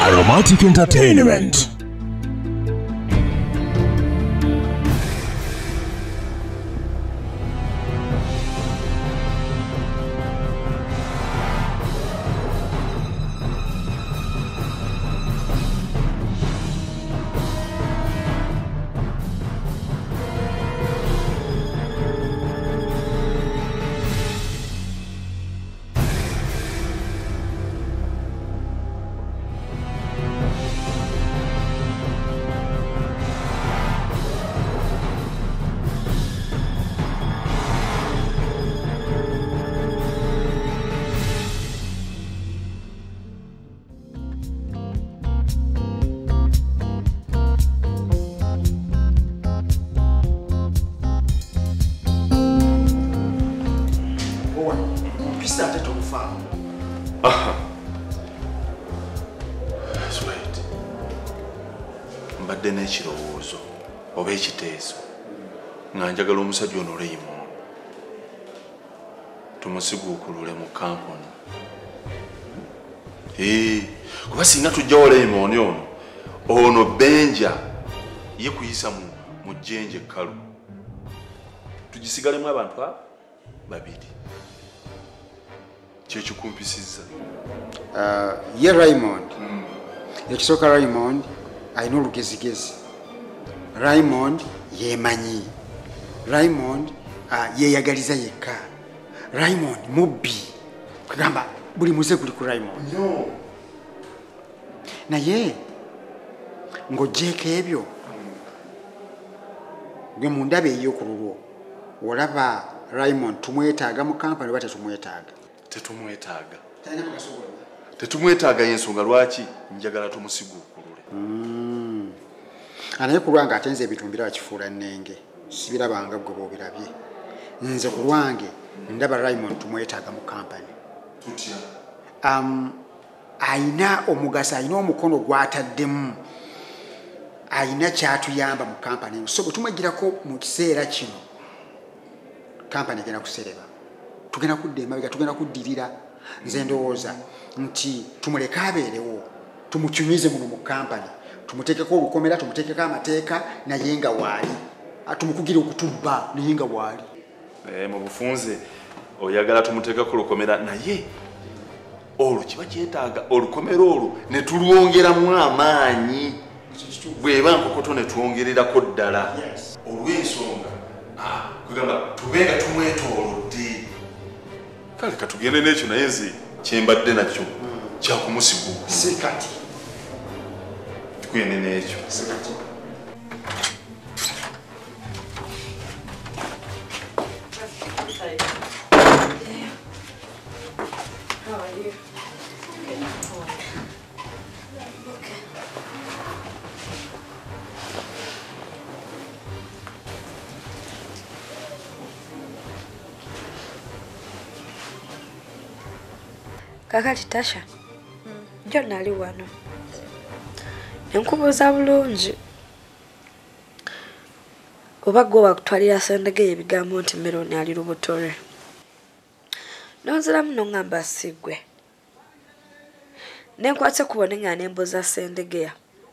Aromatic Entertainment. Mbadde n'ekirowoozo oba ekiteeso nga njagala omusajja ono Raymond tumusiguukulule mu kampuni. Kuba singa tujjawo Raymond ono Benja ye kuyisa mu jjenje ekkalu tugisigalemu abantu babiri. Kyekikumpisizza ye Raymond ekisooka Raymond alina olugezigezi. Raymond yemanyi. Raymond yeyagaliza yekka. Raymond mubbi kugamba buli muze guli ku Raymond. Naye ng'oggyeko ebyo gwe mu ndaba ey'okululwo olaba Raymond tumwetaaga mu kampani oba tetumwetaaga? Tetumwetaaga y'ensonga lwaki njagala tumusiguukulule. Naye ku lwange ate nze ebintu mbiraba kifuula nnenge sibirabanga gwe bw'obirabye. Nze ku lwange ndaba Raymond tumwetaaga mu kampani. Ayina omugaso, ayina omukono gw'ataddemu, ayina kyatuyamba mu kampani. So bwe tumwegirako mu kiseera kino kampani egenda kusereba, tugenda kudda emabega, tugenda kuddirira. Nze ndowooza nti tumuleke abeerewo, tumukyumize muno mu kampani, tumuteekeko olukomera, tumuteekeko amateeka naye nga waali, tumukugire okutubba naye nga waali. Mu bufunze oyagala tumuteekeko olukomera naye olwo kiba kyetaaga olukomera olwo ne tulwongeramu amaanyi. Bw'eba nkokoto ne twongererako ddala olw'ensonga kugamba tubenga tumwetoolodde. Kale katugende n'ekyo naye nze kyembadde nakyo kyakumusiguuka. Si kati tugende n'ekyo. Kakati Tasha, John ali wano. Enkubuuza bulungi. Oba gwe wakutwalira Sendege ebigambo nti Meloni ali lubuto lwe. Nonziramu n'ongamba sigwe. Nenkwatse kubone nga nembuuza Sendege.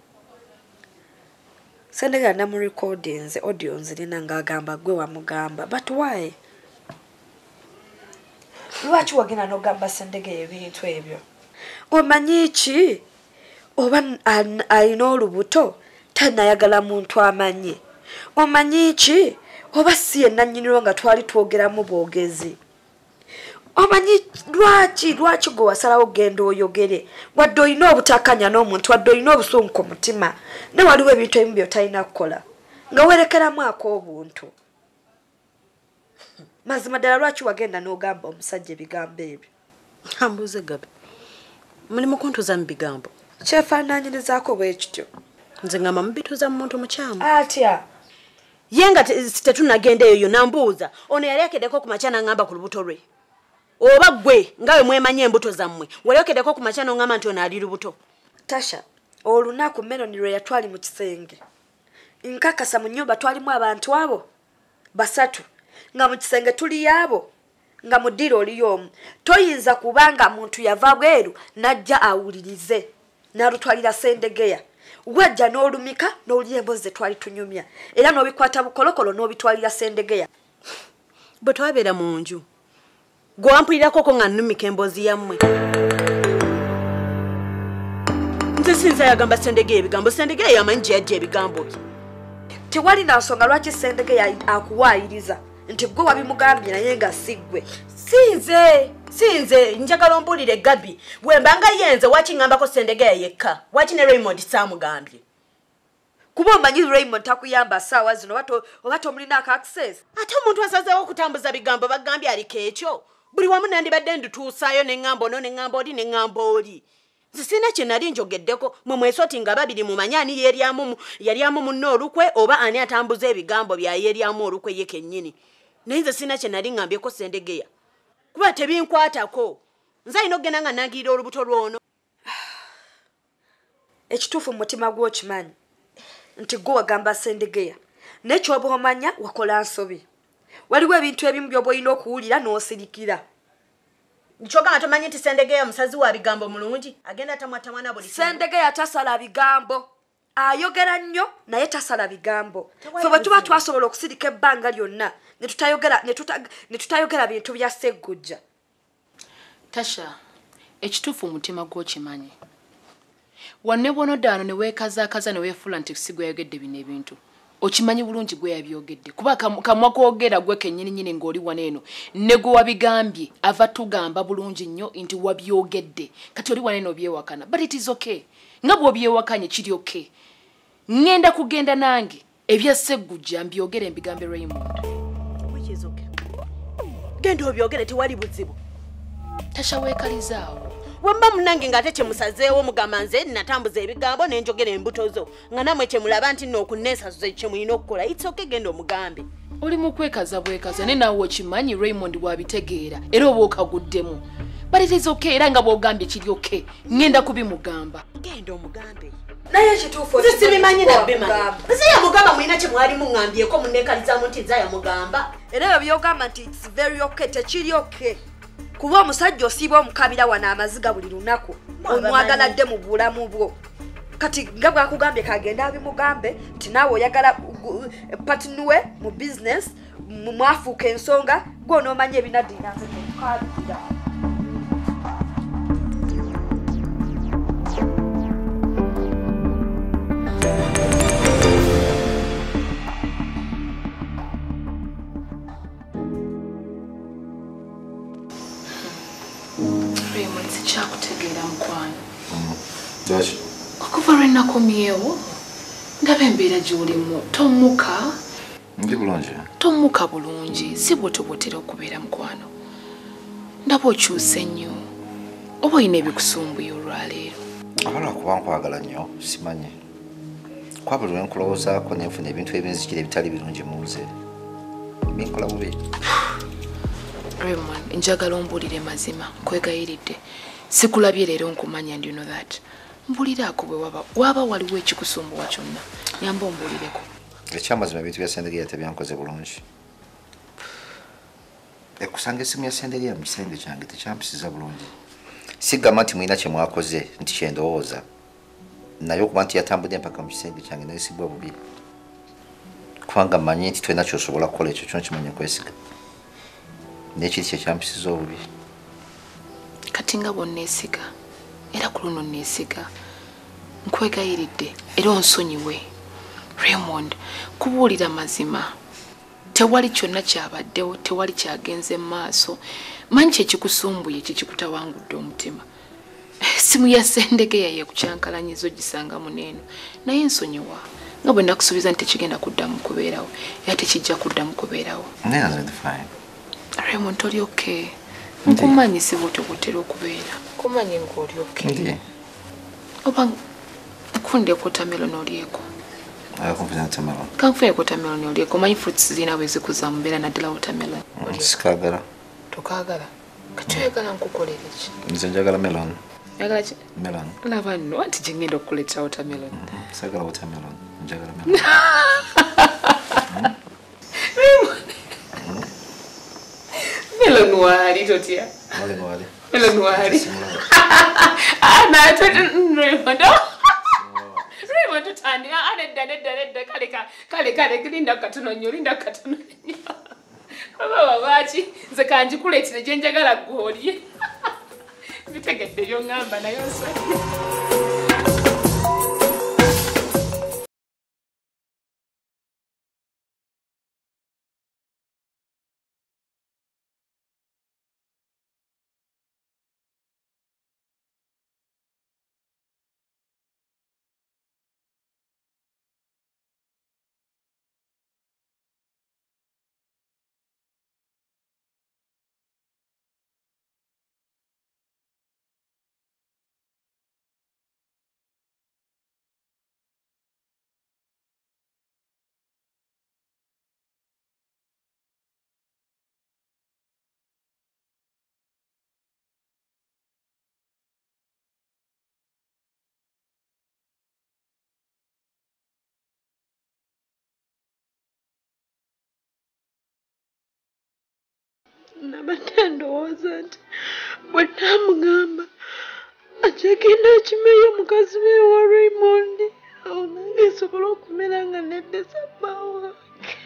Sendege namu recordings, audio nzirina ng'agamba gwe wamugamba. But why? Lwaki wagenda n'ogamba Sendege ebintu ebyo? Omanyi ki? Oba alina olubuto tanayagala muntu amanyi. Omanyi ki? Oba si yenna nnyiniro nga twali twogeramu bwogezi. Omanyi lwaki gwe wasalawo genda oyogere wadde olina obutakanya n'omuntu, wadde olina obusungu ku mutima, ne waliwo ebintu ebimu by'otalina kukola nga werekeramu ak'obuntu. Mazima ddala lwaki wagenda n'ogamba omusajja ebigambo ebyo? Ambuuze Gabi, mulimu kuntuuza mu bigambo. Kyefaanaanyirizaako bwe kityo. Nze ngamba mubituuza mu muntu mukyamu. Atya? Ye nga tetunagenda eyo nambuuza, ono yali akeddeko ku makya n'angamba ku lubuto lwe. Oba gwe nga we mwemanya embuto zammwe wali okeddeko ku makya n'ongamba nti ono ali lubuto. Tasha, olunaku Meloni lwe yatwali mu kisenge, nkakasa mu nnyumba twalimu abantu abo basatu, nga mu kisenge tuli abo, nga mu ddiiro oli y'omu. Toyinza kubanga muntu yava bweru najja awulirize. n'alutwalira Sendegeya wajja n'olumika n'olya emboozi ze twali tunyumya era n'obikwata bukolokolo n'obitwalira Sendegeya bwe twabeera mu nju gwe wampulirako ko nga nnumika emboozi yammwe nze sinza yagamba Sendegeya ebigambo Sendegeya yamanyi gye yajja ebigambo bye tewali na nsonga lwaki Sendegeya akuwaayiriza nti gwe wabimugambye naye nga siggwe sinze njagala ompulire Gabi bwembanga yenze wakiŋŋambako Sendegeya yekka waki ne Raymond saamugambye kuba omanyi Raymond takuyamba saawa zino oba tomulinako access ate omuntu asazeewo okutambuza bigambo bagambye aliko ekyo buli wamu nandibadde ndutuusaayo neŋŋamba ono neŋŋamba oli neŋŋamba oli zisina kye nali njogeddeko mwe mwesoti nga babiri mumanyi ani yalyamu munno olukwe oba ani atambuza ebigambo byayeryamu olukwe ye kennyini naye nze sina kye nali ŋŋambyeko Sendegeya kuba tebinkwatako nze alina okugenda nga nangirira olubuto lwono ekituufu mu mutima gw'okimanyi nti gwe wagamba Sendegeya naye ky'oba omanya wakola nsobi waliwo ebintu ebimu by'oba olina okuwulira n'osirikira nkyogamba tomanyi nti Sendegeya musazi wa bigambo mulungi agenda tamwatamwana buli Sendegeya tasala bigambo ayogera nnyo naye tasala bigambo fe bwe tuba twasobola okusirika ebbanga lyonna ne tutayogera bintu bya Sseggujja Tasha ekituufu mutima gw'okimanyi wanne bw'onoddaano ne weekazaakaza ne weefuula nti si gwe yayogedde bino ebintu okimanyi bulungi gwe yabyogedde kuba kamwa koogera gwe kennyininyini ng'oli wano eno ne gwe wabigambye ava tugamba bulungi nnyo nti wabyogedde kati oli wano eno obyewakana but it is okay nga bw'obyewakanye kiri okay ŋŋenda kugenda nange ebya Sseggujja mbyogere mbigambe Raymond genda obyogere tewali buzibu Tasha weekalizaawo wemba munange ng'ate kye musazeewo mugamba nze natambuza ebigambo n'enjogera embuto zo nga namwe kye mulaba nti nno okunneesasuza kye mulina okukola it's okay genda omugambe oli mu kwekaza bwekaza ne naawe okimanyi Raymond bw'abitegeera era oba okaguddemu but it is okay era nga bw'ogambye kiri okay ŋŋenda kubimugamba genda omugambe naye ekituufu sibimanyi nabbimanyi nze yamugamba mulina kye mwali muŋŋambyeko munneekalizaamu nti nze yamugamba era ebyo byogamba nti it's very okay tekiri okay kuba omusajja osiiba omukabira wano amaziga buli lunaku omwagaladde mu bulamu bwo kati nga bwakugambye kagenda abimugambe nti naawe oyagala patinuwe mu business mwafuuka ensonga gwe onoomanya ebinaddiina nze tekukabira kyakutegeera mukwano okuva lwe nakomyewo ndaba embeera gy'olimu tommuka ndi bulungi tommuka bulungi si bwotobotera okubeera mukwano ndaba okyuse nnyo oba olina ebikusumbuya olwaleero abalwakuba nkwagala nnyo simanyi kwa buli lwe nkulowoozaako nenfuna ebintu ebinzikira ebitali birungi mu nze binkola bubi Raymond njagala ombuulire mazima nkwegayiridde sikulabye leero nkumanya and you know that mbuliraako bwe waba waliwo ekikusumbuwa kyonna nyamba ombuulireko ekyamazima ebintu bya Sendegeya tebyankoze bulungi ekusanga essimu ya Sendegeya mu kisenge kyange tekyampisiza bulungi sigamba nti mulina kye mwakoze nti kyendowooza naye okuba nti yatambudde empaka mu kisenge kyange nayisibwa bubi kubanga mmanyi nti tolina kyosobola kukola ekyo kyona kimanya kwesiga nekiri kyekyampisiza obubi kati nga bwonneesiga era ku luno nneesiga nkwegayiridde era onsonyiwe Raymond kubuulira mazima tewali kyonna kyabaddewo tewali kyagenze mu maaso manyi kyekikusumbuye kikikutawangudde omutima essimu ya Sendegeya yekukyankalanyiza ogisanga muneeno naye nsonyiwa nga bwe nakusuubiza nti tekigenda kuddamu kubeerawo era tekijja kuddamu kubeerawo Raymond oli okay nkumanyi si bwotobotera okubeera kumanyi ng'oli okay oba nkundeko tameloni olieko kanfuneko tameloni olieko manyi fruits zirina bwe zikuza mu mbeera naddala watermelon sikagala tokaagala kati oyagala nkukolera ki nze njagala melon yagala ki melon laba nno anti gye ngenda okukuleetera watermelon sagala watermelon njagala melon melon wali totya wali melon wali ah na Raymond kale linda katono nnyo baba lwaki nze kanjikuleetire gye njagala gwolye bitegedde by'oŋŋamba naye nsonyi nabadde ndowooza nti bwe namugamba akyagenda akimeyo mukazi we wa Raymond awo nange nsobola okumera nga neddesa bbaawa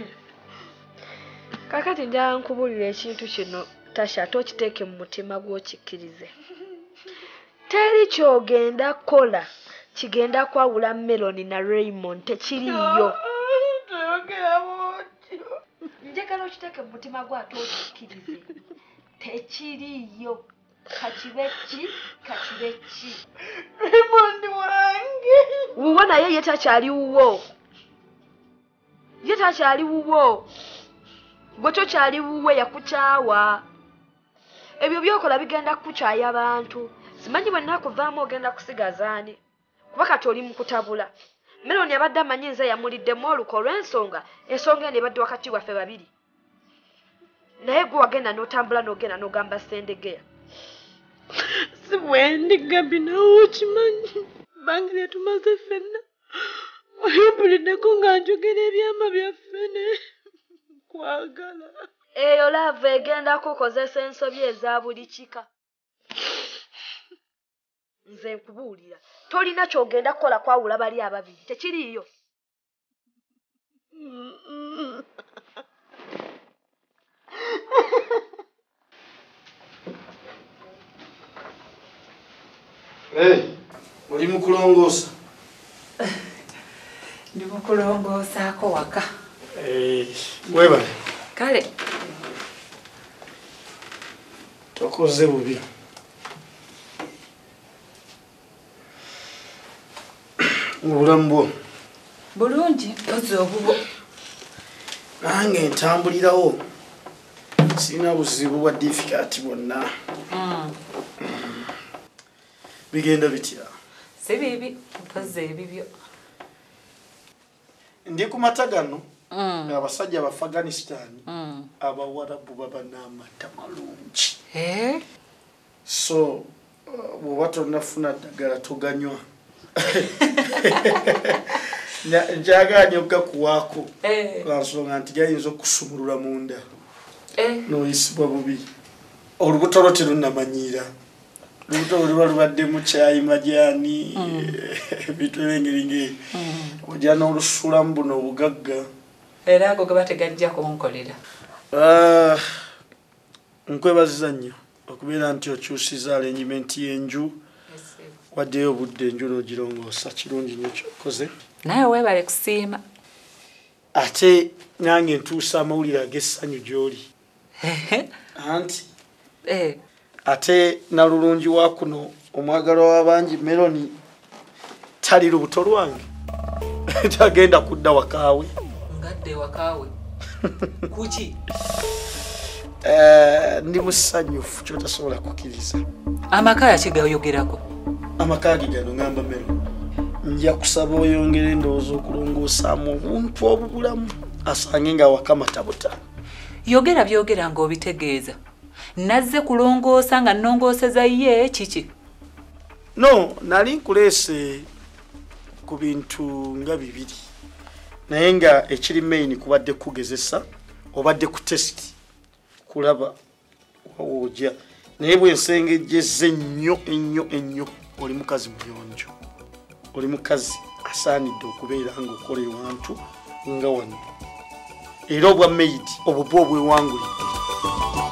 kakati njala nkubuulira ekintu kino Tasha tokiteeke mu mutima gw'okikkirize teri kyogenda kola kigenda kwawula Meloni na Raymond tekiriyo njagala okiteeke mu mutima gwo ate okikkirize tekiriyo kakibe ki Raymond wange wuwo naye ye takyali wuwo gwe tokyali wuwe yakukyawa ebyo byokola bigenda kukukyaya abantu simanyi bwe nakuvaamu ogenda kusigazaani kuba kati oli mu kutabula Meloni abadde amanyi nze yamuliddemu oluko olw'ensonga ensonga eno ebadde wakati waffe babiri naye gwe wagenda n'otambula n'ogenda n'ogamba Sendegeya si bwendi Gabi nawe okimanyi bange lye tumaze ffenna oyombuliddeko nga njogera ebyama byaffe ne kwagala eyo laava egenda kukozesa ensobi eza buli kika nze nkubuulira tolina kyogenda kukola kwawula bali ababiri tekiriiyo oli mukulongoosa ndi mukulongoosaako waka webale kale tokoze bubi obulamu bwo bulungi ozi obubo nange ntambulirawo sirina buzibu bwa difficult bwonna bigenda bitya si bibi mpozi ebibyo ndi ku mata gano abasajja ba Afghanistan abawarabu baba n'amata malungi so bw'oba tonnafuna ddagala toganywa njagala nnyo gakuwaako lwansonga nti gayinza okusumulula munda n'oyisibwa bubi olubuto lwo terunnamanyiira olubuto luba lubadde mu kyayi majaani ebintu engeri ngeri ojja n'olusulamu buno obugagga era ago gaba tegajja kunkolera nkwebaziza nnyo okubeera nti okyusiza arrangement y'enju waddeyo obudde enju n'ogirongoosa kirungi nnyo kyokoze naye weebale kusiima ate nange ntuusa amawulire ag'essanyu gy'oli anti ate nalulungi wa kuno omwagalwa w'abangi Meloni tali lubuto lwange tagenda kudda wakaawe ngadde wakaawe kuki ndi musanyufu kyotasobola kukkiriza amaka yakigayogerako amaka ge gano ngamba Meloni nja kusaba oyongere endowooza okulongoosaamu obuntu obubulamu asange nga wakamatabuta yogera byogera ng'obitegeeza nazze kulongoosa nga nnongooseza ye kiki no nali nkuleese ku bintu nga bibiri naye nga ekiri main kubadde kugezesa obadde ku test kulaba wawoojja naye bwensengejjeze ennyo oli mukazi muyonjo oli mukazi asaanidde okubeera ng'okola ewantu nga wano era obwa maid obwo bwo obwewangulidde